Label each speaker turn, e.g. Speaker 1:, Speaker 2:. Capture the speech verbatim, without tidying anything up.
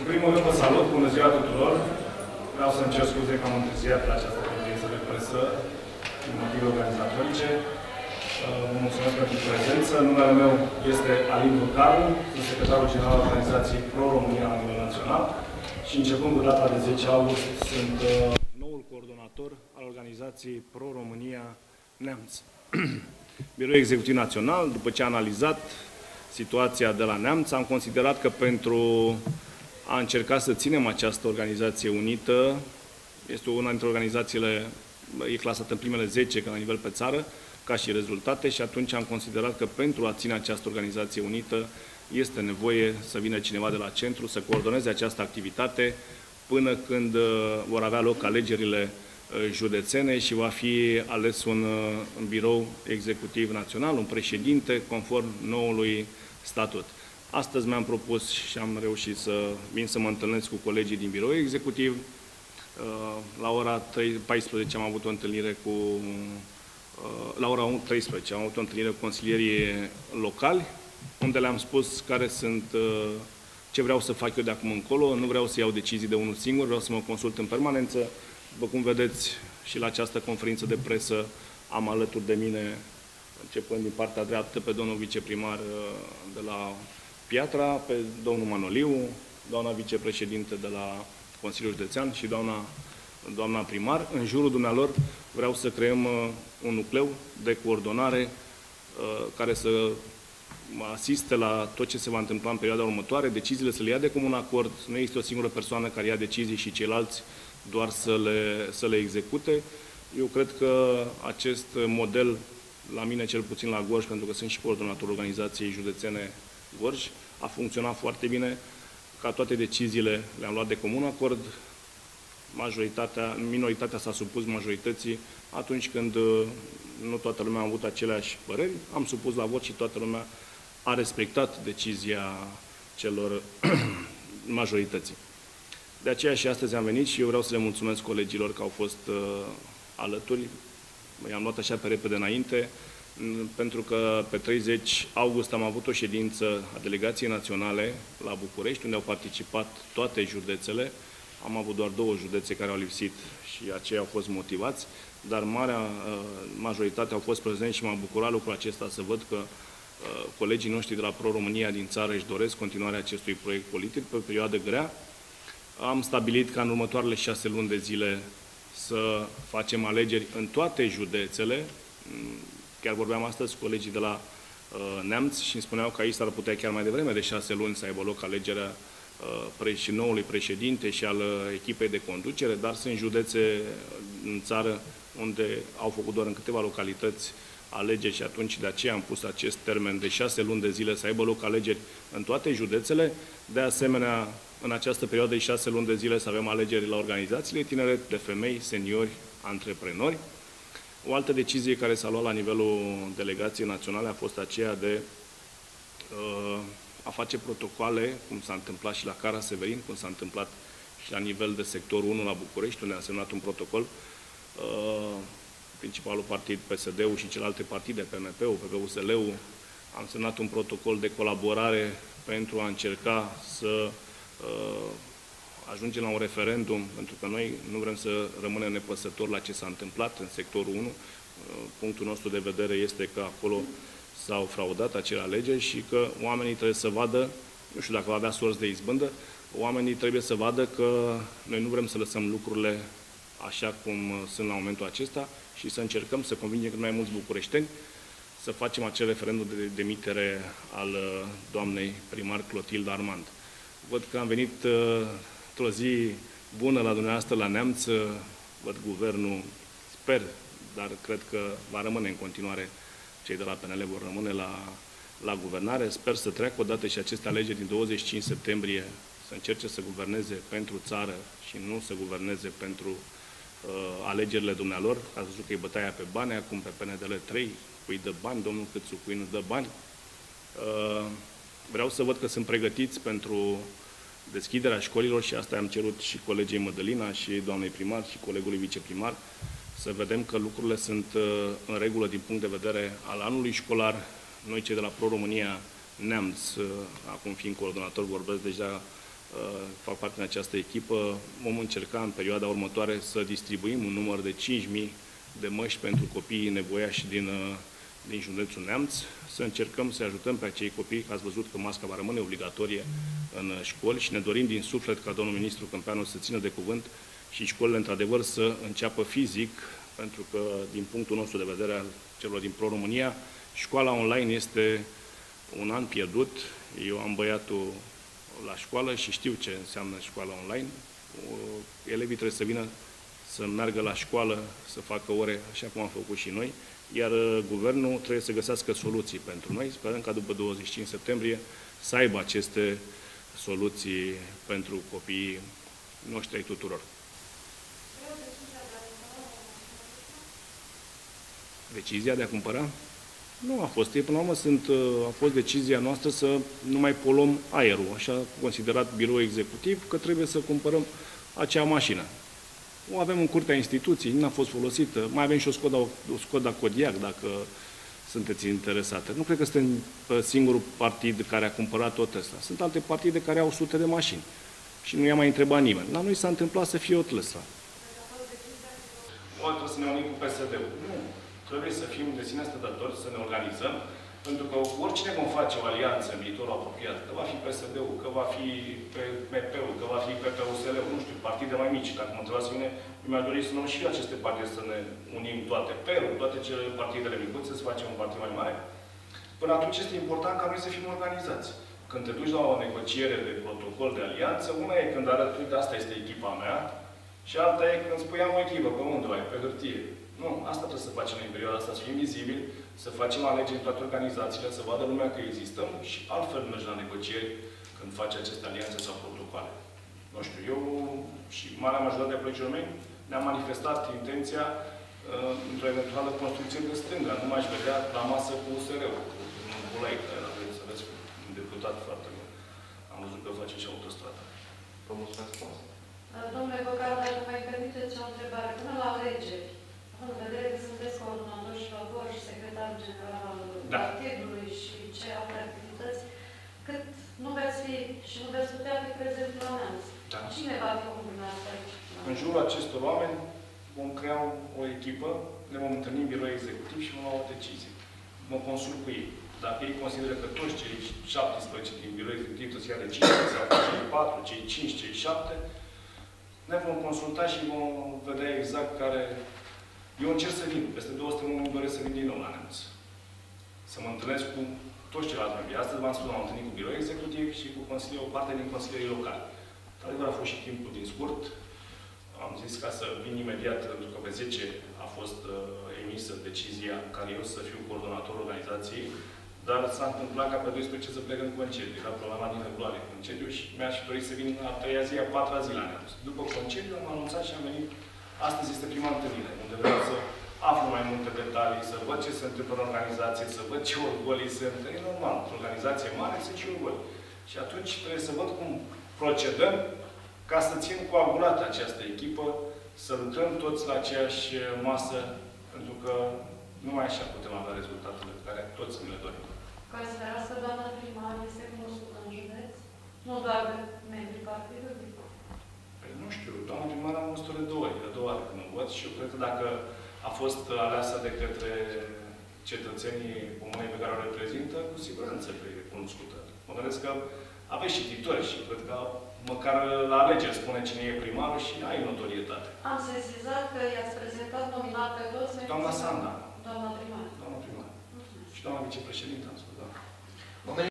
Speaker 1: În primul rând, vă salut, bună ziua tuturor. Vreau să-mi cer scuze că am întârziat la această conferință de presă din motive organizatorice. Vă mulțumesc pentru prezență. Numele meu este Alin Vulcaru, sunt secretarul general al organizației Pro-România la nivel național și începând cu data de zece august sunt noul coordonator al organizației Pro-România Neamț. Biroul Executiv Național, după ce a analizat situația de la Neamț, am considerat că pentru a încerca să ținem această organizație unită, este una dintre organizațiile, e clasată în primele zece ca la nivel pe țară, ca și rezultate, și atunci am considerat că pentru a ține această organizație unită este nevoie să vină cineva de la centru să coordoneze această activitate până când vor avea loc alegerile județene și va fi ales un, un birou executiv național, un președinte, conform noului statut. Astăzi mi-am propus și am reușit să vin să mă întâlnesc cu colegii din birou executiv. La ora paisprezece am avut o întâlnire cu... La ora treisprezece am avut o întâlnire cu consilierii locali, unde le-am spus care sunt, ce vreau să fac eu de acum încolo. Nu vreau să iau decizii de unul singur, vreau să mă consult în permanență. După cum vedeți și la această conferință de presă, am alături de mine, începând din partea dreaptă, pe domnul viceprimar de la Piatra, pe domnul Manoliu, doamna vicepreședinte de la Consiliul Județean și doamna, doamna primar. În jurul dumnealor vreau să creăm un nucleu de coordonare care să asiste la tot ce se va întâmpla în perioada următoare, deciziile să le ia de comun acord, nu există o singură persoană care ia decizii și ceilalți doar să le, să le execute. Eu cred că acest model, la mine cel puțin la Gorj, pentru că sunt și coordonatorul organizației județene Gorj, a funcționat foarte bine, ca toate deciziile le-am luat de comun acord, majoritatea, minoritatea s-a supus majorității atunci când nu toată lumea a avut aceleași păreri, am supus la vot și toată lumea a respectat decizia celor majorității. De aceea și astăzi am venit și eu vreau să le mulțumesc colegilor că au fost uh, alături. I-am luat așa pe repede înainte, pentru că pe treizeci august am avut o ședință a Delegației Naționale la București, unde au participat toate județele. Am avut doar două județe care au lipsit și aceia au fost motivați, dar marea uh, majoritate au fost prezenți și m-a bucurat lucrul acesta să văd că uh, colegii noștri de la Pro-România din țară își doresc continuarea acestui proiect politic pe o perioadă grea. Am stabilit ca în următoarele șase luni de zile să facem alegeri în toate județele. Chiar vorbeam astăzi cu colegii de la uh, Neamț și îmi spuneau că aici s-ar putea chiar mai devreme de șase luni să aibă loc alegerea uh, și noului președinte și al uh, echipei de conducere, dar sunt județe în țară unde au făcut doar în câteva localități alegeri și atunci de aceea am pus acest termen de șase luni de zile să aibă loc alegeri în toate județele. De asemenea, în această perioadă de șase luni de zile să avem alegeri la organizațiile tineret, de femei, seniori, antreprenori. O altă decizie care s-a luat la nivelul Delegației Naționale a fost aceea de uh, a face protocoale, cum s-a întâmplat și la Cara Severin, cum s-a întâmplat și la nivel de sectorul unu la București, unde a semnat un protocol. Uh, principalul partid P S D-ul și celelalte partide, P M P-ul, P P U S L-ul, am semnat un protocol de colaborare pentru a încerca să uh, ajungem la un referendum, pentru că noi nu vrem să rămânem nepăsători la ce s-a întâmplat în sectorul unu. Uh, punctul nostru de vedere este că acolo s-au fraudat acele alegeri și că oamenii trebuie să vadă, nu știu dacă va avea sorți de izbândă, oamenii trebuie să vadă că noi nu vrem să lăsăm lucrurile așa cum sunt la momentul acesta și să încercăm să convingem cât mai mulți bucureșteni să facem acel referendum de demitere al doamnei primar Clotilde Armand. Văd că am venit într-o zi bună la dumneavoastră la Neamț, văd guvernul, sper, dar cred că va rămâne în continuare, cei de la P N L vor rămâne la, la guvernare. Sper să treacă odată și aceste alegeri din douăzeci și cinci septembrie, să încerce să guverneze pentru țară și nu să guverneze pentru uh, alegerile dumnealor. Ați văzut că e bătaia pe bani, acum pe P N D L trei, cui dă bani, domnul Câțu, cui nu dă bani. Uh, vreau să văd că sunt pregătiți pentru deschiderea școlilor și asta am cerut și colegii Mădălina și doamnei primar și colegului viceprimar, să vedem că lucrurile sunt uh, în regulă din punct de vedere al anului școlar. Noi, cei de la Pro-România Neamț, uh, acum fiind coordonator, vorbesc deja
Speaker 2: fac parte din această echipă, vom încerca în perioada următoare să distribuim un număr de cinci mii de măști pentru copiii nevoiași din, din județul Neamț, să încercăm să ajutăm pe acei copii, că ați văzut că masca va rămâne obligatorie în școli și ne dorim din suflet ca domnul ministru Câmpeanu să țină de cuvânt și școlile, într-adevăr, să înceapă fizic, pentru că, din punctul nostru de vedere al celor din Pro-România, școala online este un an pierdut. Eu am băiatul la școală și știu ce înseamnă școala online. Elevii trebuie să vină să meargă la școală, să facă ore, așa cum am făcut și noi, iar guvernul trebuie să găsească soluții pentru noi. Sperăm ca după douăzeci și cinci septembrie să aibă aceste soluții pentru copiii noștri ai tuturor. Decizia de a cumpăra? Nu a fost. Până la urmă sunt, a fost decizia noastră să nu mai poluăm aerul. Așa a considerat biroul executiv că trebuie să cumpărăm acea mașină. O avem în curtea instituției, nu a fost folosită. Mai avem și o Skoda, o Skoda Kodiaq, dacă sunteți interesate. Nu cred că suntem singurul partid care a cumpărat tot ăsta. Sunt alte partide care au sute de mașini. Și nu i-a mai întrebat nimeni. La noi s-a întâmplat să fie o Tesla.
Speaker 1: O, trebuie să ne unim cu P S D-ul. Nu. Trebuie să fim de sine stătători, să ne organizăm, pentru că oricine vom face o alianță în viitorul apropiat, că va fi P S D-ul, că va fi M P-ul, că va fi P P U S L-ul, nu știu, partide mai mici. Dacă mă întrebați pe mine, mi-aș dori să nu și aceste partide să ne unim toate, P E R-ul, toate cele partidele micuțe, să facem un partid mai mare. Până atunci este important ca noi să fim organizați. Când te duci la o negociere de protocol de alianță, una e când arăt, uite, asta este echipa mea, și alta e când spui, am o echipă, pe unde ai, pe hârtie. Nu, asta trebuie să facem în perioada asta, să fim vizibili, să facem alegeri în toate organizațiile, să vadă lumea că existăm și altfel mergi la negocieri când faci aceste alianțe sau protocoale. Nu știu, eu și marea majoritate a colegilor mei ne-am manifestat intenția uh, într-o eventuală construcție de stânga. Nu m-aș vedea la masă cu U S R-ul, cu un Bulai, care era, să vezi, un deputat foarte bun. Am văzut că face și autostradă.
Speaker 3: Vă mulțumesc frumos.
Speaker 4: Domnule Bocar, dacă mai permiteți o întrebare, până la alegeri, în vedere că sunteți coordonator și favor și secretar general al
Speaker 1: da.
Speaker 4: partidului și ce alte activități, cât nu veți fi și nu veți putea fi prezent la Neamț. Da. Cine va fi omul dumneavoastră aici?
Speaker 1: În jurul acestor oameni vom crea o echipă, ne vom întâlni în birou executiv și vom lua o decizie. Mă consult cu ei. Dacă ei consideră că toți cei șaptesprezece din birou executiv să ia decizii, sau cei patru, cei cinci, cei șapte, ne vom consulta și vom vedea exact care... Eu încerc să vin. Peste două săptămâni îmi doresc să vin din nou la Neamț. Să mă întâlnesc cu toți ceilalți membri. Astăzi v-am spus, m-am întâlnit cu birou executiv și cu o parte din consilierii locali. Într-adevăr, a fost și timpul din scurt. Am zis ca să vin imediat, pentru că pe zece a fost uh, emisă decizia în care eu să fiu coordonator organizației, dar s-a întâmplat ca pe doisprezece să plec în concediu. Era problema din februarie concediu și mi-aș dori să vin a treia zi, a patra zi la Neamț. După concediu am anunțat și am venit. Astăzi este prima întâlnire, unde vreau să aflu mai multe detalii, să văd ce se întâmplă în organizație, să văd ce orgolii sunt. E normal, într-o organizație mare sunt și orgoli. Și atunci trebuie să văd cum procedăm ca să țin coagulată această echipă, să lucrăm toți la aceeași masă, pentru că numai așa putem avea rezultatele pe care toți ne le dorim.
Speaker 4: Considerați că doamna primar este cunoscută în județ? Nu doar de membrii partidului?
Speaker 1: Păi nu știu, doamna primar am văzut-o de două ori, de două ori când o văd și eu cred că dacă a fost aleasă de către cetățenii comunei pe care o reprezintă, cu siguranță e cunoscută. Mă gândesc că aveți cititori și cred că măcar la alegeri spune cine e primarul și ai notorietate.
Speaker 4: Am sesizat că i-ați prezentat nominal pe toți.
Speaker 1: Doamna Sanda.
Speaker 4: Doamna primar.
Speaker 1: Doamna primar. Și doamna vicepreședintă, am spus, da.